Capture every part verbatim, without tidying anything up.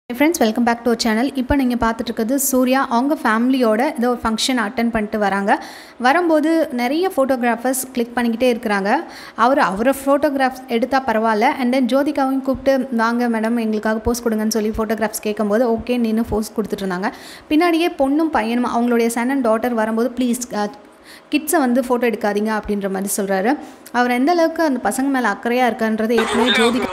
Hey friends, welcome back to our channel. இப்போ நீங்க பார்த்துட்டு இருக்கிறது சூர்யா அவங்க ஃபேமிலியோட ஏதோ ஒரு ஃபங்க்ஷன் அட்டெண்ட் பண்ணிட்டு வராங்க. வரும்போது நிறைய ஃபோட்டோகிராஃபர்ஸ் கிளிக் பண்ணிக்கிட்டே இருக்காங்க. அவர் அவர ஃபோட்டோகிராஃப்ஸ் எடுத்தா பரவாயில்ல. அண்ட் தென் ஜோதிகாவையும் கூப்பிட்டு வாங்க மேடம் எங்களுக்காக போஸ்ட் கொடுங்கன்னு சொல்லி ஃபோட்டோகிராஃப்ஸ் கேட்கும்போது ஓகே நின்று போஸ்ட் கொடுத்துட்டு இருந்தாங்க. பின்னாடியே பொண்ணும் பையனும் அவங்களுடைய சன் அண்ட் டாட்டர் வரும்போது ப்ளீஸ் கிட்ஸை வந்து ஃபோட்டோ எடுக்காதீங்க அப்படின்ற மாதிரி சொல்கிறாரு. அவர் எந்த அளவுக்கு அந்த பசங்க மேலே அக்கறையாக இருக்கான்றது ஏற்கனவே ஜோதிகா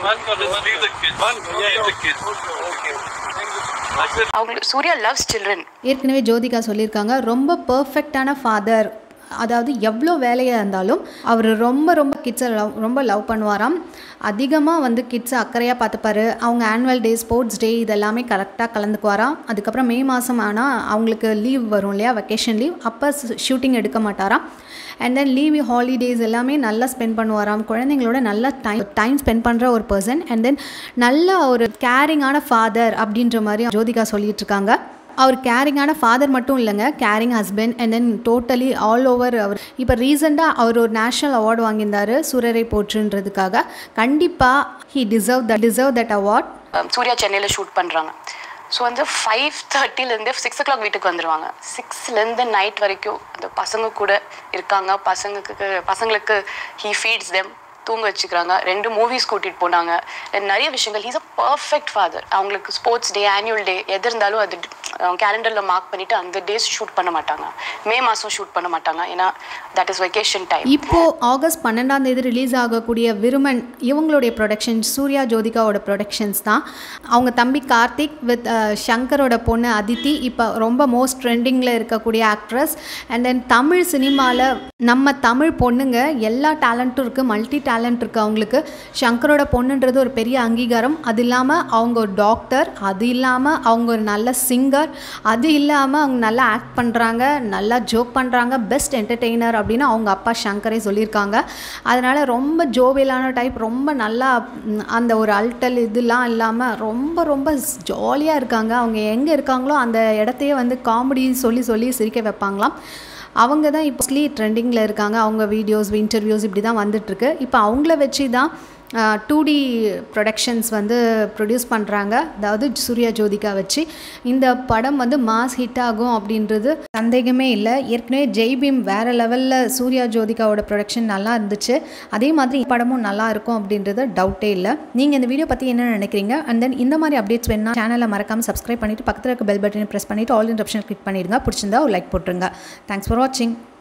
சூர்யா லவ்ஸ் சில்ட்ரன் ஏற்கனவே ஜோதிகா சொல்லியிருக்காங்க. ரொம்ப பர்ஃபெக்டான ஃபாதர், அதாவது எவ்வளோ வேலையாக இருந்தாலும் அவர் ரொம்ப ரொம்ப கிட்ஸை லவ் ரொம்ப லவ் பண்ணுவாராம். அதிகமாக வந்து கிட்ஸை அக்கறையாக பார்த்துப்பாரு. அவங்க ஆனுவல் டே, ஸ்போர்ட்ஸ் டே இதெல்லாமே கரெக்டாக கலந்துக்குவாராம். அதுக்கப்புறம் மே மாதம் ஆனால் அவங்களுக்கு லீவ் வரும் இல்லையா, வெக்கேஷன் லீவ், அப்போ ஷூட்டிங் எடுக்க மாட்டாராம். அண்ட் தென் லீவ் ஹாலிடேஸ் எல்லாமே நல்லா ஸ்பெண்ட் பண்ணுவாராம். குழந்தைங்களோட நல்லா டைம் டைம் ஸ்பெண்ட் பண்ணுற ஒரு பர்சன். அண்ட் தென் நல்ல ஒரு கேரிங்கான ஃபாதர் அப்படின்ற மாதிரி ஜோதிகா சொல்லிட்டு இருக்காங்க. அவர் கேரிங்கான ஃபாதர் மட்டும் இல்லைங்க, caring husband. And then totally all over. அவர் இப்போ ரீசெண்டாக அவர் ஒரு நேஷ்னல் அவார்டு வாங்கியிருந்தார் சூரரை போற்றுன்றதுக்காக. கண்டிப்பாக he deserve the deserve that award. Suriya சென்னையில் ஷூட் பண்ணுறாங்க. ஸோ வந்து ஃபைவ் தேர்ட்டிலேருந்து சிக்ஸ் ஓ கிளாக் வீட்டுக்கு வந்துடுவாங்க. சிக்ஸ்லேருந்து நைட் வரைக்கும் அந்த பசங்க கூட இருக்காங்க. பசங்களுக்கு பசங்களுக்கு ஹீ ஃபீட்ஸ் தெம், தூங்க வச்சுக்கிறாங்க. ரெண்டு மூவிஸ் கூட்டிகிட்டு போனாங்க. நிறைய விஷயங்கள். He's a perfect father. அவங்களுக்கு ஸ்போர்ட்ஸ் டே, ஆனுவல் டே எது இருந்தாலும் அது கேலண்டரில் மார்க் பண்ணிவிட்டு அந்த டேஸ் ஷூட் பண்ண மாட்டாங்க. மே மாதம் ஷூட் பண்ண மாட்டாங்க, ஏன்னா தட் இஸ் வெக்கேஷன் டைம். இப்போது ஆகஸ்ட் பன்னெண்டாம் தேதி ரிலீஸ் ஆகக்கூடிய விருமன் இவங்களுடைய ப்ரொடக்ஷன்ஸ், சூர்யா ஜோதிகாவோட ப்ரொடக்ஷன்ஸ் தான். அவங்க தம்பி கார்த்திக் வித் ஷங்கரோட பொண்ணு அதித்தி இப்போ ரொம்ப மோஸ்ட் ட்ரெண்டிங்கில் இருக்கக்கூடிய ஆக்ட்ரஸ். அண்ட் தென் தமிழ் சினிமாவில் நம்ம தமிழ் பொண்ணுங்க எல்லா டேலண்ட்டும் இருக்குது, மல்டி டேலண்ட் இருக்குது அவங்களுக்கு. ஷங்கரோட பொண்ணுன்றது ஒரு பெரிய அங்கீகாரம். அது இல்லாமல் அவங்க ஒரு டாக்டர், அது இல்லாமல் அவங்க ஒரு நல்ல சிங்கர், அது இல்லாமல் அவங்க நல்லா ஆக்ட் பண்ணுறாங்க, நல்லா ஜோக் பண்ணுறாங்க, பெஸ்ட் என்டர்டெய்னர் அப்படின்னு அவங்க அப்பா ஷங்கரே சொல்லியிருக்காங்க. அதனால் ரொம்ப ஜோவியலான டைப், ரொம்ப நல்லா அந்த ஒரு அல்டல் இதெல்லாம் இல்லாமல் ரொம்ப ரொம்ப ஜாலியாக இருக்காங்க. அவங்க எங்கே இருக்காங்களோ அந்த இடத்தையே வந்து காமெடி சொல்லி சொல்லி சிரிக்க வைப்பாங்களாம். அவங்க தான் இப்போஸ்லி ட்ரெண்டிங்கில் இருக்காங்க. அவங்க வீடியோஸ், இன்டர்வியூஸ் இப்படி தான் வந்துட்டுருக்கு. இப்போ அவங்கள வச்சு தான் டூ டி ப்ரொடக்ஷன்ஸ் வந்து ப்ரொடியூஸ் பண்ணுறாங்க, அதாவது சூர்யா ஜோதிகா வச்சு. இந்த படம் வந்து மாஸ் ஹிட் ஆகும் அப்படின்றது சந்தேகமே இல்லை. ஏற்கனவே ஜெய்பீம் வேறு லெவலில் சூர்யா ஜோதிகாவோட ப்ரொடக்ஷன் நல்லா இருந்துச்சு. அதே மாதிரி படமும் நல்லா இருக்கும் அப்படின்றது டவுட்டே இல்லை. நீங்கள் இந்த வீடியோ பற்றி என்ன நினைக்கிறீங்க? அண்ட் தென் இந்த மாதிரி அப்டேட்ஸ் வேணால் சேனலை மறக்காமல் சப்ஸ்கிரைப் பண்ணிவிட்டு பக்கத்தில் இருக்க பெல் பட்டனை ப்ரெஸ் பண்ணிவிட்டு ஆல் இன் ஆப்ஷன் கிளிக் பண்ணிடுங்க. பிடிச்சிருந்தா ஒரு லைக் போட்டுருங்க. தேங்க்ஸ் ஃபார் வாட்சிங்.